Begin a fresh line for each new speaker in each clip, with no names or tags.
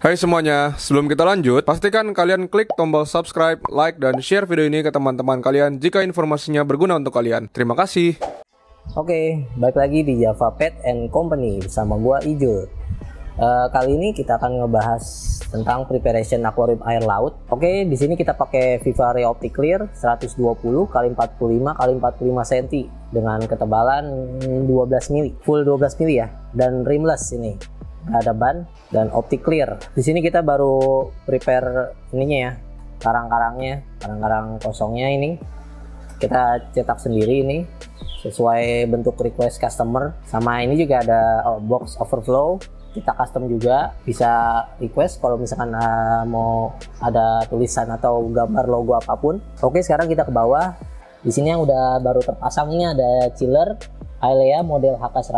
Hai semuanya, sebelum kita lanjut, pastikan kalian klik tombol subscribe, like, dan share video ini ke teman-teman kalian jika informasinya berguna untuk kalian. Terima kasih.
Oke, balik lagi di Java Pet and Company bersama gua Ijul. Kali ini kita akan ngebahas tentang preparation aquarium air laut. Oke, di sini kita pakai Vivare OptiClear 120 x 45 x 45 cm dengan ketebalan 12 mili, full 12 mili ya, dan rimless ini. Nggak ada ban dan OptiClear. Di sini kita baru prepare ininya ya, karang-karang kosongnya ini kita cetak sendiri ini sesuai bentuk request customer. Sama ini juga ada box overflow, kita custom juga, bisa request kalau misalkan mau ada tulisan atau gambar logo apapun. Oke, sekarang kita ke bawah. Di sini yang udah baru terpasang ini ada chiller Hylea model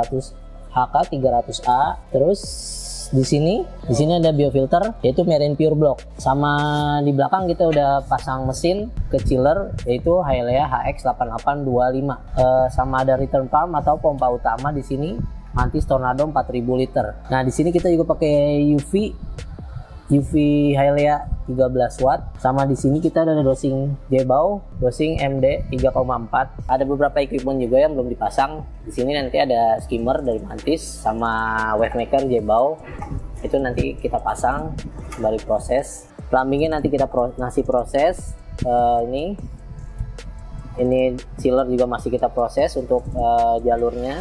HK300A. Terus di sini ada biofilter yaitu Marine Pure Block. Sama di belakang kita udah pasang mesin ke chiller yaitu Hylea HX8825. Sama ada return pump atau pompa utama di sini Mantis Tornado 4000 liter. Nah, di sini kita juga pakai UV Hylea 13 watt. Sama di sini kita ada dosing Jebao, dosing MD 3,4. Ada beberapa equipment juga yang belum dipasang. Di sini nanti ada skimmer dari Mantis sama wave maker Jebao. Itu nanti kita pasang dari proses. Plumbingnya nanti kita proses. Ini chiller juga masih kita proses untuk jalurnya.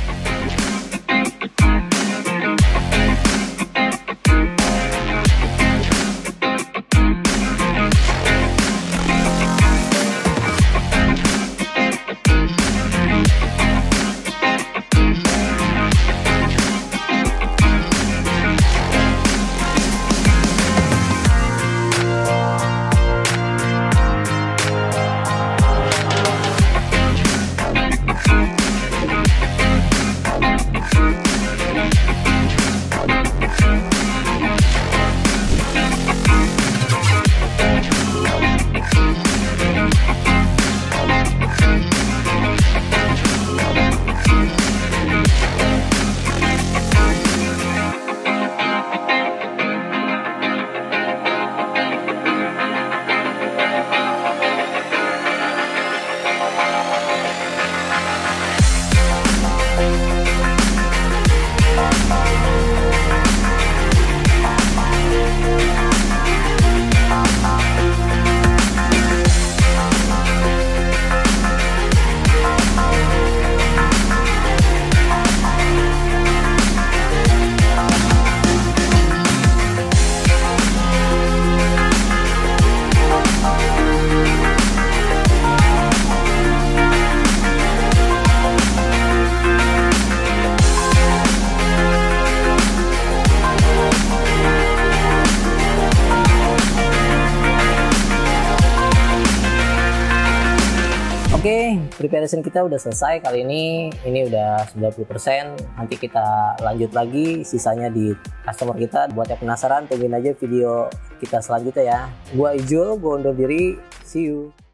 Oke, preparation kita udah selesai kali ini udah 90%. Nanti kita lanjut lagi sisanya di customer kita. Buat yang penasaran, tungguin aja video kita selanjutnya ya. Gua Ijul, gua undur diri. See you.